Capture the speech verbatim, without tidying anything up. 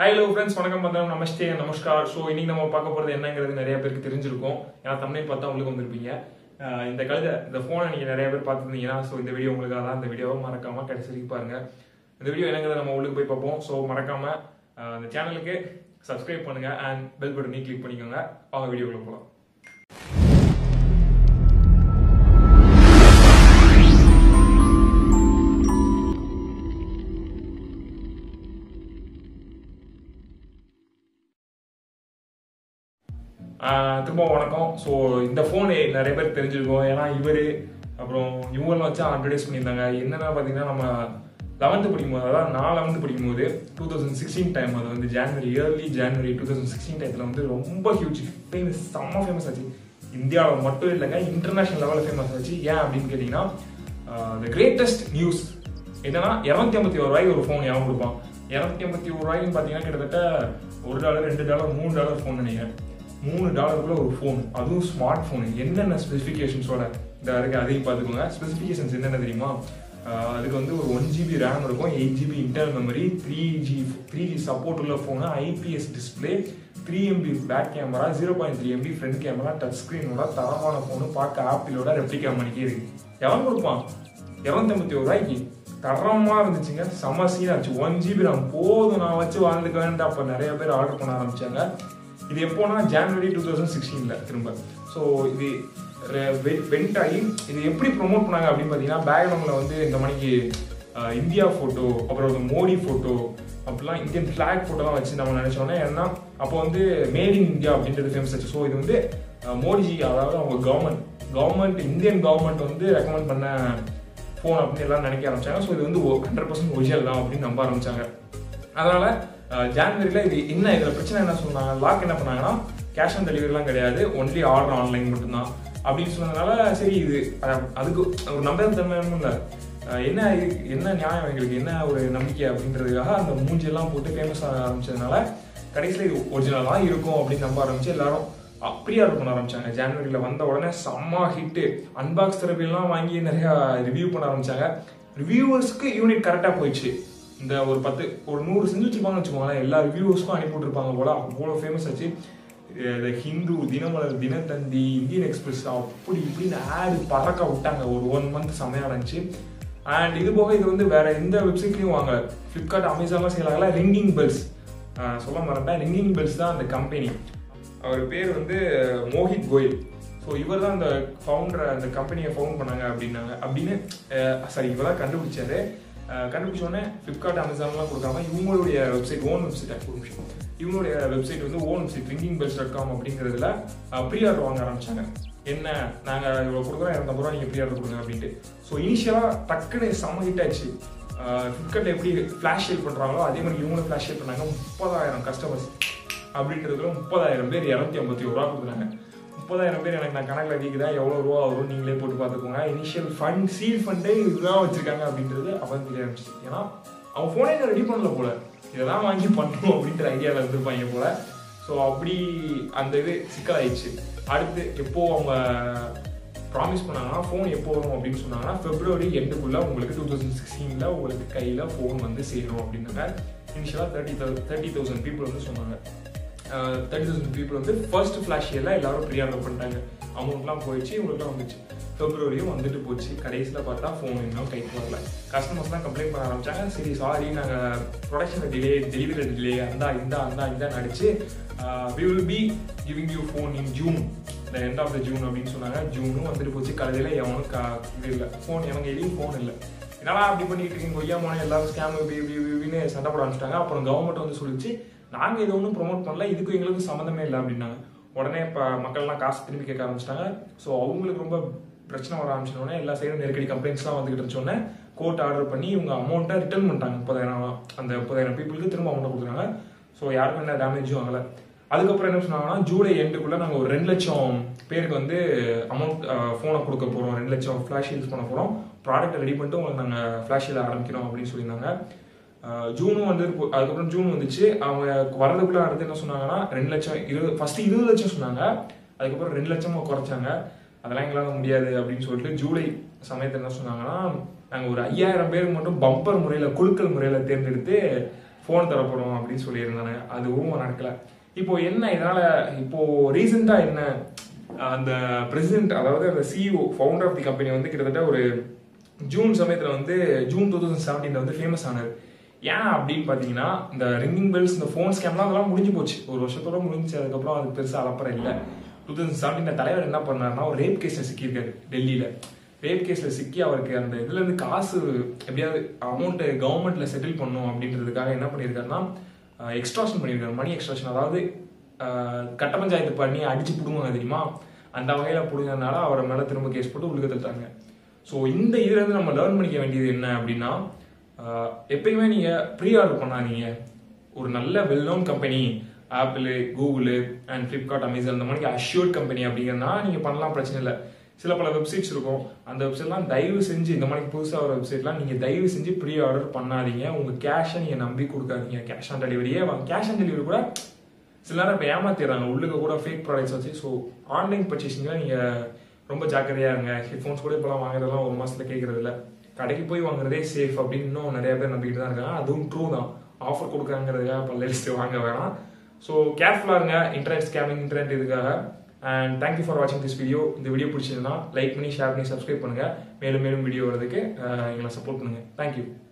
Hi hello friends, வணக்கம் பந்தனம் நமஸ்தே நமஸ்கார். So இன்னைக்கு நம்ம பார்க்க போகிறது என்னங்கிறது நிறைய பேருக்கு தெரிஞ்சிருக்கும். ஏன்னா தமிழ் பார்த்தா உங்களுக்கு வந்திருப்பீங்க. இந்த கழுதை இந்த ஃபோனை நீங்கள் நிறைய பேர் பார்த்துருந்தீங்கன்னா ஸோ இந்த வீடியோ உங்களுக்காக தான். இந்த வீடியோவை மறக்காமல் கடைசி வரைக்கும் பாருங்க. இந்த வீடியோ என்னங்கிறத நம்ம உள்ளுக்கு போய் பார்ப்போம். ஸோ மறக்காமல் இந்த சேனலுக்கு சப்ஸ்கிரைப் பண்ணுங்க அண்ட் பெல் பட்டனையும் கிளிக் பண்ணிக்கோங்க. அவங்க வீடியோக்குள்ள போகலாம். திரும்ப வணக்கம். ஸோ இந்த ஃபோனு நிறைய பேர் தெரிஞ்சிருக்கோம். ஏன்னா இவர் அப்புறம் இவங்கெல்லாம் வச்சு அட்வர்டைஸ் பண்ணியிருந்தாங்க. என்னென்னா பார்த்தீங்கன்னா நம்ம லெவன்த்து படிக்கும்போது, அதாவது நான் லெவன்த்து படிக்கும்போது டூ தௌசண்ட் சிக்ஸ்டீன் டைம், அது வந்து January early January two thousand sixteen டைத்தில் வந்து ரொம்ப ஹியூஜ் ஃபேமஸ், செம்ம ஃபேமஸ் ஆச்சு. இந்தியாவில் மட்டும் இல்லைங்க, இன்டர்நேஷனல் லெவலில் ஃபேமஸ் ஆச்சு. ஏன் அப்படின்னு கேட்டிங்கன்னா த கிரேட்டஸ்ட் நியூஸ் என்னன்னா இரநூத்தி ஐம்பத்தி ஒரு ரூபாய்க்கு ஒரு ஃபோன் எவன் கொடுப்பான். இரநூத்தி ஐம்பத்தி ஒரு ரூபாய்க்குன்னு பார்த்தீங்கன்னா கிட்டத்தட்ட ஒரு டாலர் ரெண்டு டாலர் மூணு டாலர் ஃபோன் நினைக்கிறேன். மூணு டாலருக்குள்ள ஒரு ஃபோன், அதுவும் ஸ்மார்ட் ஃபோனு. என்னென்ன ஸ்பெசிஃபிகேஷன்ஸோட இந்த இருக்குது அதையும் பார்த்துக்கோங்க. ஸ்பெசிஃபிகேஷன்ஸ் என்னென்ன தெரியுமா? அதுக்கு வந்து ஒரு ஒன் ஜிபி ரேம் இருக்கும், eight GB internal memory, three G three G support உள்ள phone, IPS display, three MB back camera, zero point three MB front camera, touch ஸ்க்ரீனோட தரமான ஃபோனு, பார்க்க ஆப்பிளோட ரெப்ளிகா மணிக்கே இருக்கு. எவன் கொடுப்பான்? இரநூத்தி ஐம்பத்தி ஒரு ரூபாய்க்கு தரமாக இருந்துச்சுங்க, செம சீனாக இருந்துச்சு. ஒன் ஜிபி ரேம் போதும், நான் வச்சு வாழ்ந்துக்குவேன்ட்டு அப்போ நிறைய பேர் ஆர்டர் பண்ண ஆரம்பிச்சாங்க. இது எப்போனா ஜான்வரி டூ தௌசண்ட் சிக்ஸ்டீனில் திரும்ப. ஸோ இது வெண்ட் ஆகி இது எப்படி ப்ரொமோட் பண்ணாங்க அப்படின்னு பார்த்தீங்கன்னா, பேக்ரவுண்டில் வந்து இந்த மணிக்கு இந்தியா ஃபோட்டோ, அப்புறம் மோடி ஃபோட்டோ, அப்படிலாம் இந்தியன் ஃப்ளாக் ஃபோட்டோலாம் வச்சு நம்ம நினச்சோன்னே. ஏன்னா அப்போ வந்து மேட் இன் இந்தியா அப்படின்றது ஃபேமஸ் ஆச்சு. ஸோ இது வந்து மோடிஜி, அதாவது அவங்க கவர்மெண்ட் கவர்மெண்ட் இந்தியன் கவர்மெண்ட் வந்து ரெக்கமெண்ட் பண்ண ஃபோன் அப்படின்னு எல்லாம் நினைக்க ஆரம்பிச்சாங்க. ஸோ இது வந்து ஹண்ட்ரட் பர்சன்ட் ஒரிஜினல் தான் அப்படின்னு நம்ப ஆரம்பிச்சாங்க. அதனால ஜான்வரியில் இது என்ன இதில் பிரச்சனை என்ன சொன்னாங்க, லாக் என்ன பண்ணாங்கன்னா கேஷ் ஆன் டெலிவரிலாம் கிடையாது, ஒன்லி ஆர்டர் ஆன்லைன் மட்டும்தான் அப்படின்னு சொன்னதுனால சரி இது அதுக்கு ஒரு நம்பகத்தன்மை இல்லை, என்ன இது என்ன நியாயம் எங்களுக்கு என்ன ஒரு நம்பிக்கை அப்படின்றதுக்காக அந்த மூஞ்சியெல்லாம் போட்டு ஃபேமஸ் ஆக ஆரம்பிச்சதுனால கடைசியில் இது ஒரிஜினலாக இருக்கும் அப்படின்னு நம்ப ஆரம்பிச்சு எல்லாரும் ப்ரீ ஆர்டர் பண்ண ஆரம்பிச்சாங்க. ஜான்வரியில் வந்த உடனே செம்ம ஹிட்டு, அன்பாக்ஸ் தெரப்பிலாம் வாங்கி நிறையா ரிவ்யூ பண்ண ஆரம்பிச்சாங்க. ரிவ்யூவர்ஸ்க்கு யூனிட் கரெக்டாக போயிடுச்சு. இந்த ஒரு பத்து ஒரு நூறு செஞ்சு வச்சுருப்பாங்கன்னு வச்சுக்கோங்களேன், எல்லா ரிவ்யூவர்ஸ்க்கும் அனுப்பி விட்டுருப்பாங்க போல, அவ்வளோ ஃபேமஸ் ஆச்சு. இந்த ஹிந்து, தினமலர், தினத்தந்தி, இந்தியன் எக்ஸ்பிரஸ் அப்படி இப்படின்னு ஆடு பறக்க விட்டாங்க. ஒரு ஒன் மந்த் செம்மையாக இருந்துச்சு. அண்ட் இது போக இது வந்து வேற எந்த வெப்சைட்லையும் வாங்க, ஃப்ளிப்கார்ட், அமேசான்லாம் செய்யலாங்களா. ரிங்கிங் பெல்ஸ் சொல்ல மாட்டேன், ரிங்கிங் பெல்ஸ் தான் அந்த கம்பெனி. அவர் பேர் வந்து மோஹித் கோயல். ஸோ இவர் தான் அந்த ஃபவுண்டரை, அந்த கம்பெனியை ஃபவுண்ட் பண்ணாங்க அப்படின்னாங்க அப்படின்னு சாரி இவர் தான் கண்டுபிடிச்சாரு. கண்டுபிடிச்சோடனே ஃப்ளிப்கார்ட், அமேசான்லாம் கொடுக்காம இவங்களுடைய வெப்சைட், ஓன் வெப்சைட் ஒரு நிமிஷம் இவங்களுடைய வெப்சைட் வந்து own website Ringing Bells dot com அப்படிங்கிறதுல ப்ரீ ஆர்டர் வாங்க ஆரம்பிச்சாங்க. என்ன நாங்கள் இவ்வளோ கொடுக்குறோம், இரநூத்தம்பது ரூபா நீங்கள் ப்ரீ ஆர்டர் கொடுங்க அப்படின்ட்டு. ஸோ இனிஷியலாக டக்குன்னு செம்ம ஹிட் ஆச்சு. ஃப்ளிப்கார்ட்டில் எப்படி ஃப்ளாஷ் சேல் பண்ணுறாங்களோ அதே மாதிரி இவங்களும் ஃப்ளாஷ் சேல் பண்ணாங்க. முப்பதாயிரம் கஸ்டமர்ஸ் அப்படின்றதுல முப்பதாயிரம் பேர் இரநூத்தி ஐம்பத்தி ஒரு ரூபா கொடுக்குறாங்க. முப்பதாயிரம் பேர் எனக்கு நான் கணக்கில் வீக்குதா எவ்வளோ ரூபா வரும் நீங்களே போட்டு பார்த்துக்கோங்க. இனிஷியல் ஃபண்ட் சீல் ஃபண்டே இதுதான் வச்சிருக்காங்க அப்படின்றது அப்போ தெரிய ஆரம்பிச்சு. ஏன்னா அவங்க ஃபோனே ரெடி பண்ணல போல, இதை தான் வாங்கி பண்ணணும் அப்படின்ற ஐடியாவில் இருந்திருப்பாங்க போல. ஸோ அப்படி அந்த இது சிக்கலாயிடுச்சு. அடுத்து எப்போ அவங்க ப்ராமிஸ் பண்ணாங்கன்னா ஃபோன் எப்போ வரும் அப்படின்னு சொன்னாங்கன்னா பிப்ரவரி எண்டுக்குள்ளே உங்களுக்கு டூ தௌசண்ட் சிக்ஸ்டீனில் உங்களுக்கு கையில் ஃபோன் வந்து சேரும் அப்படின்னாங்க. இனிஷியலாக thirty thou thirty thousand people வந்து சொன்னாங்க. தேர்ட்டி தௌசண்ட் பீப்புள் வந்து ஃபர்ஸ்ட் ஃப்ளாஷ் இயரில் எல்லாரும் ப்ரீ ஆர்டர் பண்ணிட்டாங்க. அமௌண்ட்லாம் போயிடுச்சு, இவங்களுக்குலாம் வந்துச்சு. பிப்ரவரியும் வந்துட்டு போச்சு. கடைசியில் பார்த்தா ஃபோன் இன்னும் கைக்கு வரல. கஸ்டமர்ஸ்லாம் கம்ப்ளைண்ட் பண்ண ஆரம்பிச்சாங்க. சரி சாரி, நாங்கள் ப்ரொடக்ஷனில் டிலே, டெலிவரி டிலே, அந்த இந்த அந்த இந்த நடிச்சு we will be giving you phone in June, the end of the June அப்படின்னு சொன்னாங்க. ஜூனும் வந்துட்டு போச்சு. கடையில் எவனும் கா இது இல்லை, ஃபோன் எவங்க எதையும் ஃபோன் இல்லை. என்னடா அப்படி பண்ணிட்டு இருக்கீங்க, கொய்யா மோனே எல்லாரும் ஸ்கேம் இப்படின்னு சண்டை போட ஆரம்பிச்சிட்டாங்க. அப்புறம் கவர்மெண்ட் வந்து சொல்லிச்சு, நாங்கள் இதை ஒன்றும் ப்ரொமோட் பண்ணல, இதுக்கும் எங்களுக்கும் சம்மந்தமே இல்லை அப்படின்னாங்க. உடனே இப்போ மக்கள்லாம் காசு திரும்பி கேட்க ஆரம்பிச்சிட்டாங்க. ஸோ அவங்களுக்கு ரொம்ப பிரச்சனை வர ஆரம்பிச்சோடனே எல்லா சைடும் நெருக்கடி கம்ப்ளைண்ட்ஸ்லாம் வந்துகிட்டு இருந்தோடனே கோர்ட் ஆர்டர் பண்ணி இவங்க அமௌண்ட்டை ரிட்டர்ன் பண்ணிட்டாங்க. முப்பதாயிரம் அந்த முப்பதாயிரம் பீப்புளுக்கு திரும்ப அமௌண்ட்டை கொடுத்துருக்காங்க. ஸோ யாருக்கும் என்ன டேமேஜும் ஆகலை. அதுக்கப்புறம் என்ன சொன்னாங்கன்னா, ஜூலை எண்டுக்குள்ளே நாங்கள் ஒரு ரெண்டு லட்சம் பேருக்கு வந்து அமௌண்ட் ஃபோனை கொடுக்க போகிறோம், ரெண்டு லட்சம் ஃப்ளாஷ் யூஸ் பண்ண போகிறோம், ப்ராடக்ட்டை ரெடி பண்ணிட்டு உங்களுக்கு நாங்கள் ஃப்ளாஷ் சேல் ஆரம்பிக்கிறோம் அப்படின்னு சொல்லியிருந்தாங்க. ஜூனும் வந்து அதுக்கப்புறம் ஜூன் வந்துச்சு. அவங்க வரதுக்குள்ள அடுத்து என்ன சொன்னாங்கன்னா ரெண்டு லட்சம் இருபது ஃபர்ஸ்ட் இருபது லட்சம் சொன்னாங்க. அதுக்கப்புறம் ரெண்டு லட்சமாக குறைச்சாங்க. அதெல்லாம் எங்களால் முடியாது அப்படின்னு சொல்லிட்டு ஜூலை சமயத்தில் என்ன சொன்னாங்கன்னா, நாங்கள் ஒரு ஐயாயிரம் பேருக்கு மட்டும் பம்பர் முறையில் குழுக்கள் முறையில் தேர்ந்தெடுத்து ஃபோன் தரப்போகிறோம் அப்படின்னு சொல்லியிருந்தாங்க. அதுவும் நடக்கல. இப்போ என்ன இதனால இப்போ ரீசெண்டா என்ன அந்த பிரசிடென்ட், அதாவது அந்த CEO founder of the company வந்து கிட்டத்தட்ட ஒரு ஜூன் சமயத்தில் வந்து ஜூன் டூ தௌசண்ட் செவன்டீன்ல வந்து ஃபேமஸ் ஆனார். ஏன் அப்படின்னு பார்த்தீங்கன்னா, இந்த ரிங்கிங் பெல்ஸ், இந்த ஃபோன் ஸ்கேம்லாம் அதெல்லாம் முடிஞ்சு போச்சு, ஒரு வருஷத்தோட முடிஞ்சு. அதுக்கப்புறம் அது பெருசாக அலப்பறம் இல்லை. டூ தௌசண்ட் செவன்டீன் தலைவர் என்ன பண்ணாருன்னா, ஒரு ரேப் கேஸில் சிக்கியிருக்காரு டெல்லியில். ரேப் கேஸில் சிக்கி அவருக்கு அந்த இதுலேருந்து காசு எப்படியாவது அமௌண்ட்டு கவர்மெண்ட்டில் செட்டில் பண்ணும் அப்படின்றதுக்காக என்ன பண்ணியிருக்காருன்னா, எக்ஸ்ட்ராக்ஷன் பண்ணியிருக்காரு, மணி எக்ஸ்ட்ராக்ஷன். அதாவது கட்ட பஞ்சாயத்து பண்ணி அடிச்சு பிடுவாங்க தெரியுமா, அந்த வகையில் பிடுங்கிறதுனால அவரை மேலே திரும்ப கேஸ் போட்டு உள்ள தள்ளிட்டாங்க. ஸோ இந்த இதுலேருந்து நம்ம லேர்ன் பண்ணிக்க வேண்டியது என்ன அப்படின்னா, எப்பயுமே நீங்கள் ப்ரீ ஆர்டர் பண்ணாதீங்க. ஒரு நல்ல well known company, Apple, Google and Flipkart, Amazon, இந்த மாதிரி அஷ்யூர்ட் கம்பெனி அப்படிங்கிறனா நீங்கள் பண்ணலாம், பிரச்சனை இல்லை. சில பல வெப்சைட்ஸ் இருக்கும், அந்த வெப்சைட்லாம் தயவு செஞ்சு, இந்த மாதிரி புதுசாக ஒரு வெப்சைட்லாம் நீங்கள் தயவு செஞ்சு ப்ரீ ஆர்டர் பண்ணாதீங்க. உங்கள் கேஷை நீங்கள் நம்பி கொடுக்காதீங்க. கேஷ் ஆன் டெலிவரியே கேஷ் ஆன் டெலிவரி கூட சில நேரம் இப்போ ஏமாத்திடுறாங்க, உள்ளுக்கு கூட ஃபேக் ப்ராடக்ட்ஸ் வச்சு. ஸோ ஆன்லைன் பர்ச்சேசிங்கில் நீங்கள் ரொம்ப ஜாக்கிரதையாக இருங்க. ஹெட்ஃபோன்ஸ் கூட இப்போலாம் வாங்குறதெல்லாம் ஒரு மாதத்தில் கேட்கறது இல்லை. கடைக்கு போய் வாங்குறதே சேஃப் அப்படின்னு இன்னும் நிறைய பேர் நம்பிக்கிட்டு தான் இருக்காங்க. அதுவும் ட்ரூ தான். ஆஃபர் கொடுக்குறாங்கிறதுக்காக பல லிஸ்ட்டு வாங்க வேணாம். ஸோ கேர்ஃபுல்லாக இருங்க இன்டர்நெட் ஸ்கேமிங், இன்டர்நெட் இதுக்காக. அண்ட் தேங்க்யூ ஃபார் வாட்சிங் திஸ் வீடியோ. இந்த வீடியோ பிடிச்சதுன்னா லைக் பண்ணி, ஷேர் பண்ணி, சப்ஸ்கிரைப் பண்ணுங்கள். மேலும் மேலும் வீடியோ வரதுக்கு எங்களை சப்போர்ட் பண்ணுங்கள். தேங்க்யூ.